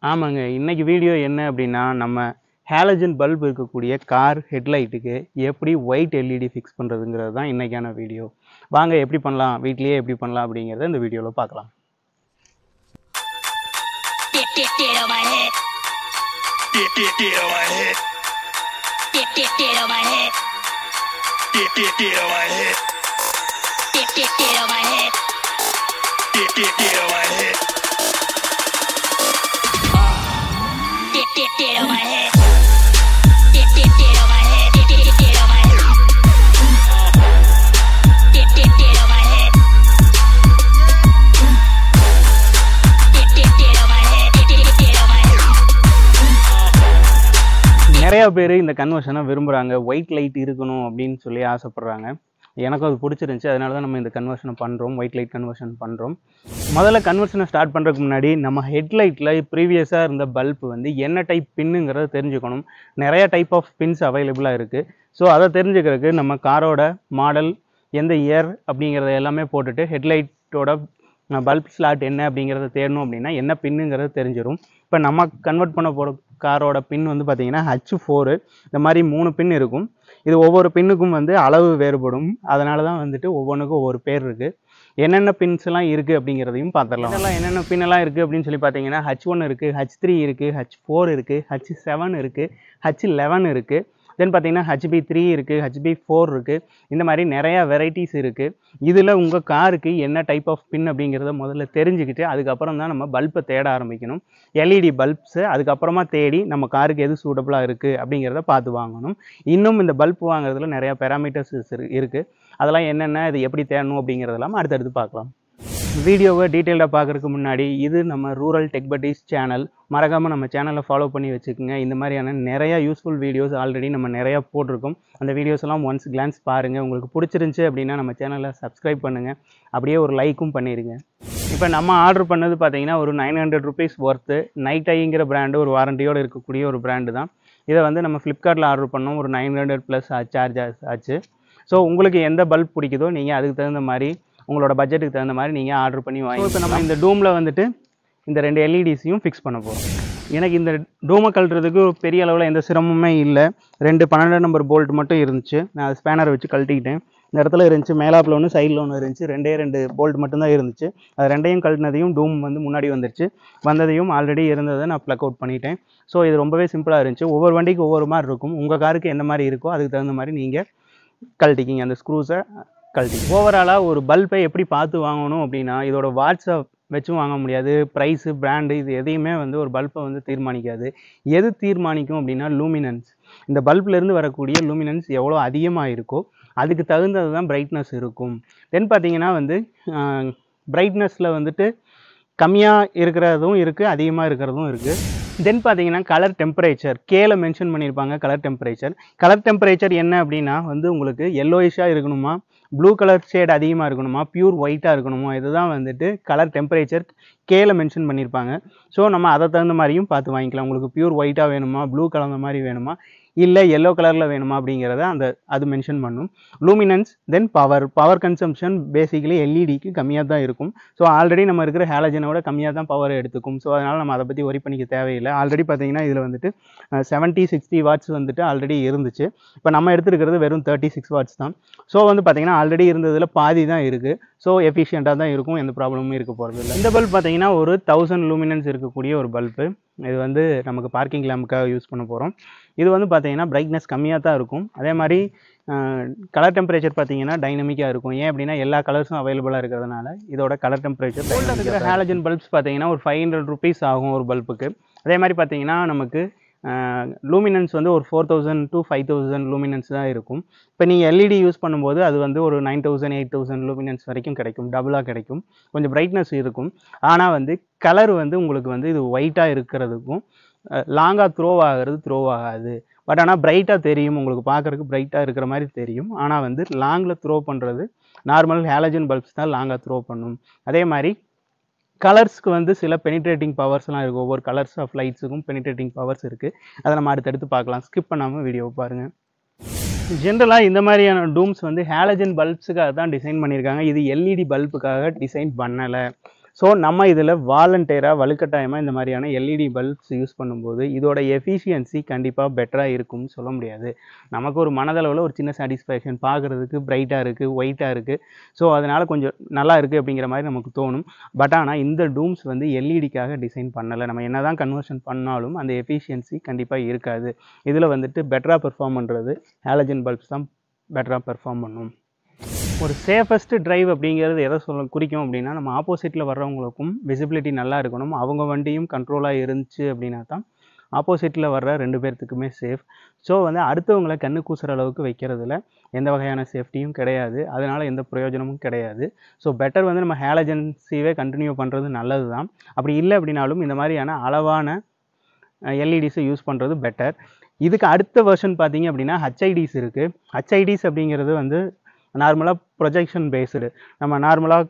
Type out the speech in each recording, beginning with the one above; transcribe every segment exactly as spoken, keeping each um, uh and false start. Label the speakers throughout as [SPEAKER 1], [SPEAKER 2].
[SPEAKER 1] ஆமாங்க. இன்னைக்கு வீடியோ என்ன அப்படின்னா, நம்ம ஹாலஜன் பல்ப் இருக்கக்கூடிய கார் ஹெட்லைட்டுக்கு எப்படி ஒயிட் எல்இடி ஃபிக்ஸ் பண்ணுறதுங்கிறது தான் இன்னைக்கான வீடியோ. வாங்க எப்படி பண்ணலாம், வீட்லேயே எப்படி பண்ணலாம் அப்படிங்கிறத இந்த வீடியோவில் பார்க்கலாம். நிறையா பேர் இந்த கன்வர்ஷனை விரும்புகிறாங்க. ஒயிட் லைட் இருக்கணும் அப்படின்னு சொல்லி ஆசைப்பட்றாங்க. எனக்கும் அது பிடிச்சிருந்துச்சி. அதனால தான் நம்ம இந்த கன்வர்ஷனை பண்ணுறோம், ஒயிட் லைட் கன்வர்ஷன் பண்ணுறோம். முதல்ல கன்வர்ஷனை ஸ்டார்ட் பண்ணுறதுக்கு முன்னாடி நம்ம ஹெட்லைட்டில் ப்ரீவியஸாக இருந்த பல்ப் வந்து என்ன டைப் பின்னுங்கிறத தெரிஞ்சுக்கணும். நிறைய டைப் ஆஃப் பின்ஸ் அவைலபிளாக இருக்குது. ஸோ அதை தெரிஞ்சுக்கிறதுக்கு நம்ம காரோட மாடல், எந்த இயர் அப்படிங்கிறத எல்லாமே போட்டுட்டு ஹெட்லைட்டோட பல்ப் ஸ்லாட் என்ன அப்படிங்கிறத தேடணும் அப்படின்னா என்ன பின்னுங்கிறது தெரிஞ்சிடும். இப்போ நம்ம கன்வெர்ட் பண்ண போகிற காரோட பின் வந்து பார்த்திங்கன்னா ஹச் ஃபோரு இந்த மாதிரி மூணு பின் இருக்கும். இது ஒவ்வொரு பின்னுக்கும் வந்து அளவு வேறுபடும். அதனால தான் வந்துட்டு ஒவ்வொன்றுக்கும் ஒவ்வொரு பேர் இருக்குது. என்னென்ன பின்ஸ்லாம் இருக்குது அப்படிங்கிறதையும் பார்த்துடலாம். இதெல்லாம் என்னென்ன பின்னெல்லாம் இருக்குது அப்படின்னு சொல்லி பார்த்தீங்கன்னா ஹச் ஒன் இருக்குது, ஹச் த்ரீ இருக்குது, ஹச் ஃபோர் இருக்குது, ஹச் செவன் இருக்குது, ஹச் லெவன் இருக்குது. தென் பார்த்தீங்கன்னா ஹச்பி த்ரீ இருக்குது, ஹச்பி ஃபோர் இருக்குது. இந்த மாதிரி நிறையா வெரைட்டிஸ் இருக்குது. இதில் உங்கள் காருக்கு என்ன டைப் ஆஃப் பின் அப்படிங்கிறத முதல்ல தெரிஞ்சுக்கிட்டு அதுக்கப்புறம் தான் நம்ம பல்பை தேட ஆரம்பிக்கணும். எல்இடி பல்ப்ஸு அதுக்கப்புறமா தேடி நம்ம காருக்கு எது சூட்டபுளாக இருக்குது அப்படிங்கிறத பார்த்து வாங்கணும். இன்னும் இந்த பல்ப் வாங்குறதுல நிறையா பேராமீட்டர்ஸ் இருக்குது. அதெல்லாம் என்னென்ன, இது எப்படி தேடணும் அப்படிங்கிறதெல்லாம் அடுத்தடுத்து பார்க்கலாம். வீடியோவை டீட்டெயில்டாக பார்க்குறதுக்கு முன்னாடி இது நம்ம ரூரல் டெக் பட்டீஸ் சேனல். மறக்காமல் நம்ம சேனலை ஃபாலோ பண்ணி வச்சுக்கோங்க. இந்த மாதிரியான நிறையா யூஸ்ஃபுல் வீடியோஸ் ஆல்ரெடி நம்ம நிறையா போட்டிருக்கோம். அந்த வீடியோஸ் எல்லாம் ஒன்ஸ் கிளான்ஸ் பாருங்கள். உங்களுக்கு பிடிச்சிருந்துச்சி அப்படின்னா நம்ம சேனலை சப்ஸ்கிரைப் பண்ணுங்கள். அப்படியே ஒரு லைக்கும் பண்ணிடுங்க. இப்போ நம்ம ஆர்டர் பண்ணது பார்த்தீங்கன்னா ஒரு nine hundred rupees worth night ஐங்கிற பிராண்டு, ஒரு வாரண்டியோடு இருக்கக்கூடிய ஒரு பிராண்டு தான். இதை வந்து நம்ம ஃப்ளிப்கார்ட்டில் ஆர்டர் பண்ணோம். ஒரு நைன் ஹண்ட்ரட் ப்ளஸ் சார்ஜ் ஆச்சு. ஸோ உங்களுக்கு எந்த பல்ப் பிடிக்குதோ நீங்கள் அதுக்கு தகுந்த மாதிரி உங்களோட பட்ஜெட்டுக்கு தகுந்த மாதிரி நீங்கள் ஆர்டர் பண்ணி வாங்கி. இப்போ நம்ம இந்த டூமில் வந்துட்டு இந்த ரெண்டு எல்இடிஸையும் ஃபிக்ஸ் பண்ண போகிறோம். எனக்கு இந்த டூமை கழட்டுறதுக்கு பெரிய அளவில் எந்த சிரமமே இல்லை. ரெண்டு பன்னெண்டு நம்பர் போல்ட் மட்டும் இருந்துச்சு. நான் அது ஸ்பேனரை வச்சு கழட்டிக்கிட்டேன். இந்த இடத்துல இருந்துச்சு, மேலாப்பில் ஒன்று, சைடில் ஒன்று இருந்துச்சு. ரெண்டே ரெண்டு போல்ட் மட்டும்தான் இருந்துச்சு. அது ரெண்டையும் கழட்டினதையும் டூம் வந்து முன்னாடி வந்துருச்சு. வந்ததையும் ஆல்ரெடி இருந்ததை நான் ப்ளக் அவுட் பண்ணிட்டேன். ஸோ இது ரொம்பவே சிம்பிளாக இருந்துச்சு. ஒவ்வொரு வண்டிக்கு ஒவ்வொரு மாதிரி இருக்கும். உங்கள் காருக்கு எந்த மாதிரி இருக்கோ அதுக்கு தகுந்த மாதிரி நீங்கள் கழட்டிக்கிங்க அந்த ஸ்க்ரூஸை கழட்டி. ஓவராலாக ஒரு பல்பை எப்படி பார்த்து வாங்கணும் அப்படின்னா, இதோட வாட்ஸை வச்சும் வாங்க முடியாது. ப்ரைஸு, பிராண்டு இது எதையுமே வந்து ஒரு பல்பை வந்து தீர்மானிக்காது. எது தீர்மானிக்கும் அப்படின்னா லூமினன்ஸ். இந்த பல்ப்லேருந்து வரக்கூடிய லூமினன்ஸ் எவ்வளோ அதிகமாக இருக்கோ அதுக்கு தகுந்தது தான் பிரைட்னஸ் இருக்கும். தென் பார்த்தீங்கன்னா வந்து பிரைட்னஸில் வந்துட்டு கம்மியாக இருக்கிறதும் இருக்குது, அதிகமாக இருக்கிறதும் இருக்குது. தென் பார்த்தீங்கன்னா கலர் டெம்பரேச்சர் கேல மென்ஷன் பண்ணியிருப்பாங்க. கலர் டெம்பரேச்சர் கலர் டெம்பரேச்சர் என்ன அப்படின்னா வந்து உங்களுக்கு எல்லோயிஷாக இருக்கணுமா, ப்ளூ கலர் ஷேட் அதிகமாக இருக்கணுமா, பியூர் ஒயிட்டாக இருக்கணுமா, இதுதான் வந்துட்டு கலர் டெம்பரேச்சர் கேல மென்ஷன் பண்ணியிருப்பாங்க. ஸோ நம்ம அதை தகுந்த மாதிரியும் பார்த்து வாங்கிக்கலாம். உங்களுக்கு பியூர் ஒயிட்டாக வேணுமா, ப்ளூ கலந்த மாதிரி வேணுமா, இல்லை எல்லோ கலரில் வேணுமா அப்படிங்கிறத அந்த அது மென்ஷன் பண்ணும். Luminance then power power consumption basically எல்இடிக்கு கம்மியாக தான் இருக்கும். ஸோ ஆல்ரெடி நம்ம இருக்கிற ஹேலஜனோட கம்மியாக தான் பவர் எடுத்துக்கும். ஸோ அதனால் நம்ம அதை பற்றி ஒரி பண்ணிக்க தேவையில்லை. ஆல்ரெடி பார்த்தீங்கன்னா இதில் வந்துட்டு செவன்ட்டி சிக்ஸ்டி வாட்ஸ் வந்துட்டு ஆல்ரெடி இருந்துச்சு. இப்போ நம்ம எடுத்துருக்கிறது வெறும் தேர்ட்டி சிக்ஸ் வாட்ஸ் தான். ஸோ வந்து பார்த்தீங்கன்னா ஆல்ரெடி இருந்ததில் பாதி தான் இருக்குது. ஸோ எஃபிஷியண்ட்டாக தான் இருக்கும், எந்த ப்ராப்ளமும் இருக்க போகிறது இல்லை. இந்த பல்ப் பார்த்தீங்கன்னா ஒரு தௌசண்ட் லூமினன்ஸ் இருக்கக்கூடிய ஒரு பல்பு. இது வந்து நமக்கு பார்க்கிங் லேம்புக்காக யூஸ் பண்ண போகிறோம். இது வந்து பார்த்தீங்கன்னா பிரைட்னஸ் கம்மியாக தான் இருக்கும். அதே மாதிரி கலர் டெம்பரேச்சர் பார்த்தீங்கன்னா டைனமிக்காக இருக்கும். ஏன் அப்படின்னா எல்லா கலர்ஸும் அவைலபிளாக இருக்கிறதுனால இதோட கலர் டெம்பரேச்சர். இருக்கிற ஹாலஜன் பல்ப்ஸ் பார்த்தீங்கன்னா ஒரு ஃபைவ் ஹண்ட்ரட் ருபீஸ் ஆகும் ஒரு பல்புக்கு. அதே மாதிரி பார்த்தீங்கன்னா நமக்கு லூமினன்ஸ் வந்து ஒரு four thousand to five thousand luminance தான் இருக்கும். இப்போ நீங்கள் எல்இடி யூஸ் பண்ணும்போது அது வந்து ஒரு nine thousand eight thousand luminance வரைக்கும் கிடைக்கும், டபுளாக கிடைக்கும். கொஞ்சம் பிரைட்னஸ் இருக்கும். ஆனால் வந்து கலர் வந்து உங்களுக்கு வந்து இது ஒயிட்டாக இருக்கிறதுக்கும் லாங்காக த்ரோ ஆகிறது த்ரோ ஆகாது. பட் ஆனால் பிரைட்டாக தெரியும், உங்களுக்கு பார்க்குறதுக்கு பிரைட்டாக இருக்கிற மாதிரி தெரியும். ஆனால் வந்து லாங்கில் த்ரோ பண்ணுறது நார்மல் ஹேலஜன் பல்ப்ஸ் தான் லாங்காக த்ரோ பண்ணும். அதே மாதிரி கலர்ஸ்க்கு வந்து சில பெனிட்ரேட்டிங் பவர்ஸ்லாம் இருக்குது. ஒவ்வொரு கலர்ஸ் ஆஃப் லைட்ஸுக்கும் பெனிட்ரேட்டிங் பவர்ஸ் இருக்குது. அதை நம்ம அடுத்தடுத்து பார்க்கலாம். ஸ்கிப் பண்ணாமல் வீடியோவை பாருங்கள். ஜென்ரலாக இந்த மாதிரியான டூம்ஸ் வந்து ஹேலஜன் பல்ப்ஸுக்காக தான் டிசைன் பண்ணியிருக்காங்க. இது எல்இடி பல்புக்காக டிசைன் பண்ணலை. ஸோ நம்ம இதில் வாலண்டியராக வலுக்கட்டாயமாக இந்த மாதிரியான எல்இடி பல்ப்ஸ் யூஸ் பண்ணும்போது இதோட எஃபிஷியன்சி கண்டிப்பாக பெட்டராக இருக்கும்னு சொல்ல முடியாது. நமக்கு ஒரு மனதளவில் ஒரு சின்ன சாட்டிஸ்ஃபேக்ஷன், பார்க்குறதுக்கு பிரைட்டாக இருக்குது, ஒயிட்டாக இருக்குது, ஸோ அதனால் கொஞ்சம் நல்லா இருக்குது அப்படிங்கிற மாதிரி நமக்கு தோணும். பட் ஆனால் இந்த டூம்ஸ் வந்து எல்இடிக்காக டிசைன் பண்ணலை. நம்ம என்ன தான் கன்வர்ஷன் பண்ணாலும் அந்த எஃபிஷியன்சி கண்டிப்பாக இருக்காது. இதில் வந்துட்டு பெட்டராக பெர்ஃபார்ம் பண்ணுறது ஹாலஜன் பல்ப்ஸ் தான் பெட்டராக பெர்ஃபார்ம் பண்ணும். ஒரு சேஃபஸ்ட் டிரைவ் அப்படிங்கிறது எதை சொல்ல குறிக்கும் அப்படின்னா, நம்ம ஆப்போசிட்டில் வர்றவங்களுக்கும் விசிபிலிட்டி நல்லா இருக்கணும். அவங்க வண்டியும் கண்ட்ரோலாக இருந்துச்சு அப்படின்னா தான் ஆப்போசிட்டில் வர்ற ரெண்டு பேர்த்துக்குமே சேஃப். ஸோ வந்து அடுத்தவங்களை கண்ணு கூசுற அளவுக்கு வைக்கிறதுல எந்த வகையான சேஃப்டியும் கிடையாது. அதனால் எந்த பிரயோஜனமும் கிடையாது. ஸோ பெட்டர் வந்து நம்ம ஹாலஜன்ஸிவே கண்டினியூ பண்ணுறது நல்லது தான். அப்படி இல்லை அப்படின்னாலும் இந்த மாதிரியான அளவான எல்இடிஸை யூஸ் பண்ணுறது பெட்டர். இதுக்கு அடுத்த வெர்ஷன் பார்த்தீங்க அப்படின்னா ஹச்ஐடிஸ் இருக்குது. ஹச்ஐடிஸ் அப்படிங்கிறது வந்து நார்மலாக ப்ரொஜெக்ஷன் பேஸ்டு. நம்ம நார்மலாக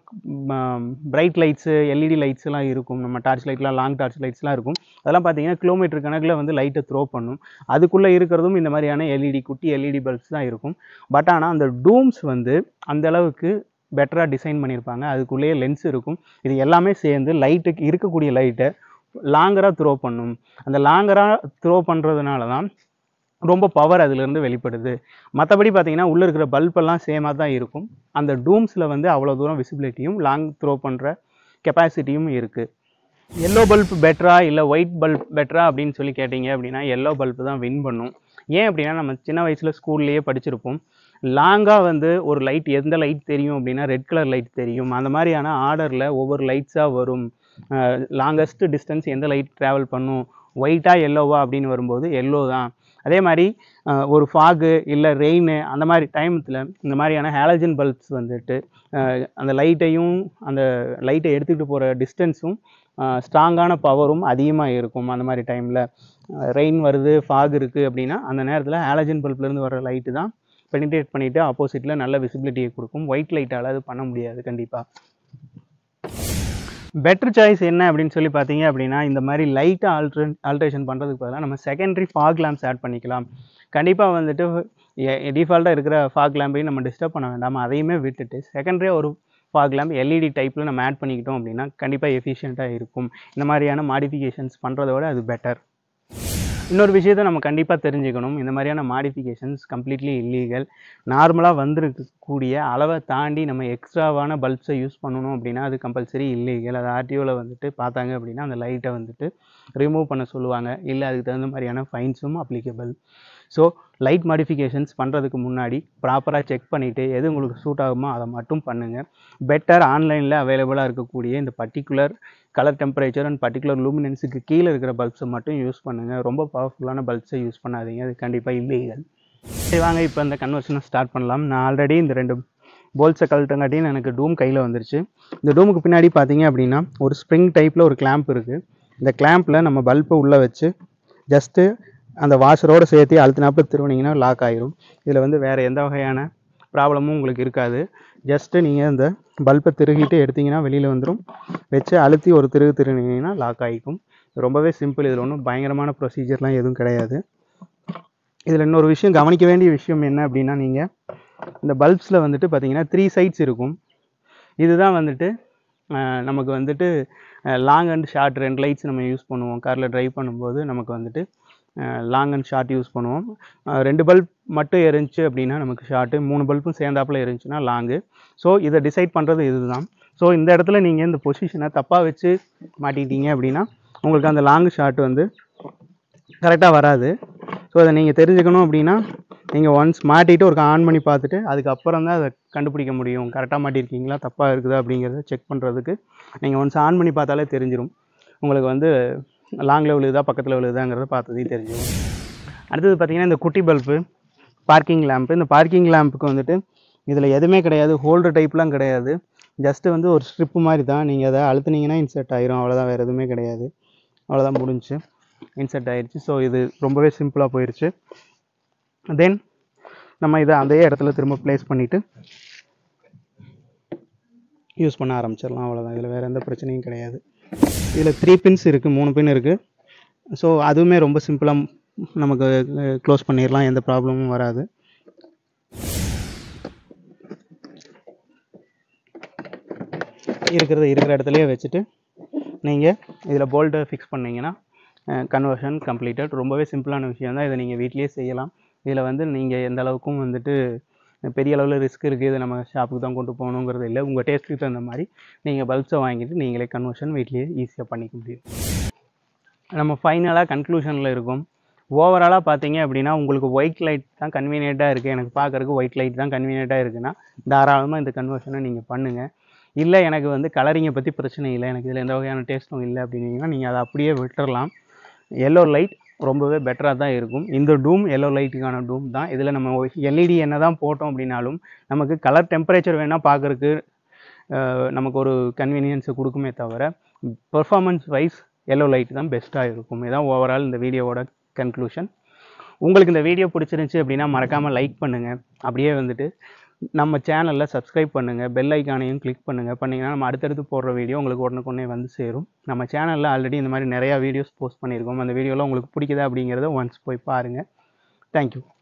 [SPEAKER 1] பிரைட் லைட்ஸு, எல்இடி லைட்ஸ்லாம் இருக்கும், நம்ம டார்ச் லைட்லாம், லாங் டார்ச் லைட்ஸ்லாம் இருக்கும். அதெல்லாம் பார்த்தீங்கன்னா கிலோமீட்டர் கணக்கில் வந்து லைட்டை த்ரோ பண்ணும். அதுக்குள்ளே இருக்கிறதும் இந்த மாதிரியான எல்இடி, குட்டி எல்இடி பல்ப்ஸ் தான் இருக்கும். பட் ஆனால் அந்த டூம்ஸ் வந்து அந்த அளவுக்கு பெட்டராக டிசைன் பண்ணியிருப்பாங்க. அதுக்குள்ளேயே லென்ஸ் இருக்கும். இது எல்லாமே சேர்ந்து லைட்டுக்கு இருக்கக்கூடிய லைட்டை லாங்கராக த்ரோ பண்ணும். அந்த லாங்கராக த்ரோ பண்ணுறதுனால தான் ரொம்ப பவர் அதிலிருந்து வெளிப்படுது. மற்றபடி பார்த்தீங்கன்னா உள்ளே இருக்கிற பல்பெல்லாம் சேமாக தான் இருக்கும். அந்த டூம்ஸில் வந்து அவ்வளோ தூரம் விசிபிலிட்டியும் லாங் த்ரோ பண்ணுற கெப்பாசிட்டியும் இருக்குது. எல்லோ பல்ப் பெட்டரா இல்லை ஒயிட் பல்ப் பெட்டரா அப்படின்னு சொல்லி கேட்டிங்க அப்படின்னா எல்லோ பல்ப் தான் வின் பண்ணும். ஏன் அப்படின்னா நம்ம சின்ன வயசில் ஸ்கூல்லேயே படிச்சிருப்போம். லாங்காக வந்து ஒரு லைட், எந்த லைட் தெரியும் அப்படின்னா ரெட் கலர் லைட் தெரியும். அந்த மாதிரியான ஆர்டரில் ஒவ்வொரு லைட்ஸாக வரும். லாங்கஸ்ட் டிஸ்டன்ஸ் எந்த லைட் ட்ராவல் பண்ணும், ஒயிட்டா எல்லோவா அப்படின்னு வரும்போது எல்லோ தான். அதே மாதிரி ஒரு ஃபாகு இல்லை ரெயின் அந்த மாதிரி டைமத்தில் இந்த மாதிரியான ஹாலஜன் பல்ப்ஸ் வந்துட்டு அந்த லைட்டையும் அந்த லைட்டை எடுத்துக்கிட்டு போகிற டிஸ்டன்ஸும் ஸ்ட்ராங்கான பவரும் அதிகமாக இருக்கும். அந்த மாதிரி டைமில் ரெயின் வருது, ஃபாக் இருக்குது அப்படின்னா அந்த நேரத்தில் ஹாலஜன் பல்ப்லேருந்து வர லைட்டு தான் பெனிட்ரேட் பண்ணிவிட்டு ஆப்போசிட்டில் நல்ல விசிபிலிட்டியை கொடுக்கும். ஒயிட் லைட்டால் அது பண்ண முடியாது கண்டிப்பாக. பெட்டர் சாய்ஸ் என்ன அப்படின்னு சொல்லி பார்த்தீங்க அப்படின்னா, இந்த மாதிரி லைட்டை ஆல்ட்ரே ஆல்ட்ரேஷன் பண்ணுறதுக்கு பதிலாக நம்ம செகண்டரி ஃபாக் லேம்ப்ஸ் ஆட் பண்ணிக்கலாம். கண்டிப்பாக வந்துட்டு டிஃபால்ட்டாக இருக்கிற ஃபாக் லேம்பையும் நம்ம டிஸ்டர்ப் பண்ண வேண்டாம். அதையுமே விட்டுட்டு செகண்டரியாக ஒரு ஃபாக் லேம்ப் எல்இடி டைப்பில் நம்ம ஆட் பண்ணிக்கிட்டோம் அப்படின்னா கண்டிப்பாக எஃபிஷியண்ட்டாக இருக்கும். இந்த மாதிரியான மாடிஃபிகேஷன்ஸ் பண்ணுறத விட அது பெட்டர். இன்னொரு விஷயத்தை நம்ம கண்டிப்பாக தெரிஞ்சுக்கணும். இந்த மாதிரியான மாடிஃபிகேஷன்ஸ் கம்ப்ளீட்லி இல்லீகல். நார்மலாக வந்திருக்கக்கூடிய அளவை தாண்டி நம்ம எக்ஸ்ட்ராவான பல்ப்ஸை யூஸ் பண்ணணும் அப்படின்னா அது கம்பல்சரி இல்லீகல். அது ஆர்டிஓவில் வந்துட்டு பார்த்தாங்க அப்படின்னா அந்த லைட்டை வந்துட்டு ரிமூவ் பண்ண சொல்லுவாங்க. இல்லை அதுக்கு தகுந்த மாதிரியான ஃபைன்ஸும் அப்ளிகபிள். ஸோ லைட் மாடிஃபிகேஷன்ஸ் பண்ணுறதுக்கு முன்னாடி ப்ராப்பராக செக் பண்ணிவிட்டு எது உங்களுக்கு சூட் ஆகுமோ அதை மட்டும் பண்ணுங்கள். பெட்டர் ஆன்லைனில் அவைலபிளாக இருக்கக்கூடிய இந்த particular colour temperature and particular லூமினன்ஸுக்கு கீழே இருக்கிற பல்ப்ஸை மட்டும் யூஸ் பண்ணுங்கள். ரொம்ப பவர்ஃபுல்லான பல்ப்ஸை யூஸ் பண்ணாதீங்க. அது கண்டிப்பாக இல்லீகல். சரி வாங்க இப்போ இந்த கன்வர்ஷனை ஸ்டார்ட் பண்ணலாம். நான் ஆல்ரெடி இந்த ரெண்டு போல்ட்ஸை கழட்டங்காட்டின்னு எனக்கு டூம் கையில் வந்துருச்சு. இந்த டூமுக்கு பின்னாடி பார்த்தீங்க அப்படின்னா ஒரு ஸ்ப்ரிங் டைப்பில் ஒரு கிளாம்ப் இருக்குது. இந்த கிளாம்பில் நம்ம பல்பை உள்ளே வச்சு ஜஸ்ட்டு அந்த வாஷரோடு சேர்த்து அழுத்தினாப்பில் திருவினீங்கன்னா லாக் ஆகிரும். இதில் வந்து வேறு எந்த வகையான ப்ராப்ளமும் உங்களுக்கு இருக்காது. ஜஸ்ட்டு நீங்கள் இந்த பல்பை திருகிட்டு எடுத்திங்கன்னா வெளியில் வந்துடும். வச்சு அழுத்தி ஒரு திருகு திருவினீங்கன்னா லாக் ஆகிக்கும். ரொம்பவே சிம்பிள். இதில் ஒன்றும் பயங்கரமான ப்ரொசீஜர்லாம் எதுவும் கிடையாது. இதில் இன்னொரு விஷயம் கவனிக்க வேண்டிய விஷயம் என்ன அப்படின்னா, நீங்கள் இந்த பல்ப்ஸில் வந்துட்டு பார்த்தீங்கன்னா த்ரீ சைட்ஸ் இருக்கும். இதுதான் வந்துட்டு நமக்கு வந்துட்டு லாங் அண்ட் ஷார்ட் ரெண்டு லைட்ஸ் நம்ம யூஸ் பண்ணுவோம். காரில் ட்ரைவ் பண்ணும்போது நமக்கு வந்துட்டு லாங் அண்ட் ஷார்ட் யூஸ் பண்ணுவோம். ரெண்டு பல்ப் மட்டும் எரிஞ்சு அப்படின்னா நமக்கு ஷார்ட்டு, மூணு பல்பும் சேர்ந்தாப்பில் எரிஞ்சுன்னா லாங்கு. ஸோ இதை டிசைட் பண்ணுறது இது தான். ஸோ இந்த இடத்துல நீங்கள் இந்த பொசிஷனை தப்பாக வச்சு மாட்டிக்கிட்டீங்க அப்படின்னா உங்களுக்கு அந்த லாங் ஷார்ட் வந்து கரெக்டாக வராது. ஸோ அதை நீங்கள் தெரிஞ்சுக்கணும் அப்படின்னா நீங்கள் ஒன்ஸ் மாட்டிட்டு ஒரு ஆன் பண்ணி பார்த்துட்டு அதுக்கப்புறம் தான் அதை கண்டுபிடிக்க முடியும். கரெக்டாக மாட்டியிருக்கீங்களா தப்பாக இருக்குதா அப்படிங்கிறத செக் பண்ணுறதுக்கு நீங்கள் ஒன்ஸ் ஆன் பண்ணி பார்த்தாலே தெரிஞ்சிடும். உங்களுக்கு வந்து லாங்கில் விழுதா பக்கத்தில் விழுதாங்கிறத பார்த்ததே தெரிஞ்சிடும். அடுத்தது பார்த்திங்கன்னா இந்த குட்டி பல்பு பார்க்கிங் லேம்ப்பு. இந்த பார்க்கிங் லேம்புக்கு வந்துட்டு இதில் எதுவுமே கிடையாது, ஹோல்டர் டைப்லாம் கிடையாது. ஜஸ்ட்டு வந்து ஒரு ஸ்ட்ரிப்பு மாதிரி தான். நீங்கள் அதை அழுத்துனீங்கன்னா இன்செர்ட் ஆயிரும், அவ்வளோதான். வேறு எதுவுமே கிடையாது. அவ்வளோதான், முடிஞ்சு இன்செர்ட் ஆயிடுச்சு. ஸோ இது ரொம்பவே சிம்பிளாக போயிடுச்சு. தென் நம்ம இதை அதே இடத்துல திரும்ப ப்ளேஸ் பண்ணிவிட்டு யூஸ் பண்ண ஆரம்பிச்சிடலாம். அவ்வளோதான். இதில் வேறு எந்த பிரச்சனையும் கிடையாது. இதில் த்ரீ பின்ஸ் இருக்குது, மூணு பின் இருக்குது. ஸோ அதுவுமே ரொம்ப சிம்பிளாக நமக்கு க்ளோஸ் பண்ணிடலாம், எந்த ப்ராப்ளமும் வராது. இருக்கிறத இருக்கிற இடத்துலையே வச்சுட்டு நீங்கள் இதில் போல்ட்டை ஃபிக்ஸ் பண்ணிங்கன்னா கன்வர்ஷன் கம்ப்ளீட்டட். ரொம்பவே சிம்பிளான விஷயம் தான். இதை நீங்கள் வீட்லேயே செய்யலாம். இதில் வந்து நீங்கள் எந்த அளவுக்கும் வந்துட்டு பெரிய அளவில் ரிஸ்க் இருக்குது, இதை நம்ம ஷாப்புக்கு தான் கொண்டு போகணுங்கிறது இல்லை. உங்கள் டேஸ்ட்டுக்கு தகுந்த மாதிரி நீங்கள் பல்ப்ஸை வாங்கிட்டு நீங்களே கன்வர்ஷன் வீட்லேயே ஈஸியாக பண்ணிக்க முடியும். நம்ம ஃபைனலாக கன்க்ளூஷனில் இருக்கும். ஓவராலாக பார்த்தீங்க அப்படின்னா உங்களுக்கு ஒயிட் லைட் தான் கன்வீனியண்ட்டாக இருக்குது, எனக்கு பார்க்குறதுக்கு ஒயிட் லைட் தான் கன்வீனியண்ட்டாக இருக்குன்னா தாராளமாக இந்த கன்வர்ஷனை நீங்கள் பண்ணுங்கள். இல்லை எனக்கு வந்து கலரிங்கை பற்றி பிரச்சனை இல்லை, எனக்கு இதில் எந்த வகையான டேஸ்ட்டும் இல்லை அப்படின்னீங்கன்னா நீங்கள் அதை அப்படியே விட்டுறலாம். எல்லோ லைட் ரொம்பவே பெட்டராக தான் இருக்கும். இந்த டூம் எல்லோ லைட்டுக்கான டூம் தான். இதில் நம்ம எல்இடி என்ன தான் போட்டோம் அப்படின்னாலும் நமக்கு கலர் டெம்பரேச்சர் வேணால் பார்க்குறதுக்கு நமக்கு ஒரு கன்வீனியன்ஸை கொடுக்குமே தவிர பெர்ஃபார்மன்ஸ் வைஸ் எல்லோ லைட் தான் பெஸ்ட்டாக இருக்கும். இதுதான் ஓவரால் இந்த வீடியோவோட கன்க்ளூஷன். உங்களுக்கு இந்த வீடியோ பிடிச்சிருந்துச்சி அப்படின்னா மறக்காமல் லைக் பண்ணுங்கள். அப்படியே வந்துட்டு நம்ம சேனலில் சப்ஸ்கிரைப் பண்ணுங்கள், பெல் ஐக்கானையும் கிளிக் பண்ணுங்கள். பண்ணிங்கன்னா நம்ம அடுத்தடுத்து போடுற வீடியோ உங்களுக்கு உடனுக்குடனே வந்து சேரும். நம்ம சேனலில் ஆல்ரெடி இந்த மாதிரி நிறையா வீடியோஸ் போஸ்ட் பண்ணியிருக்கோம். அந்த வீடியோலாம் உங்களுக்கு பிடிக்குதா அப்படிங்கிறத ஒன்ஸ் போய் பாருங்கள். தேங்க்யூ.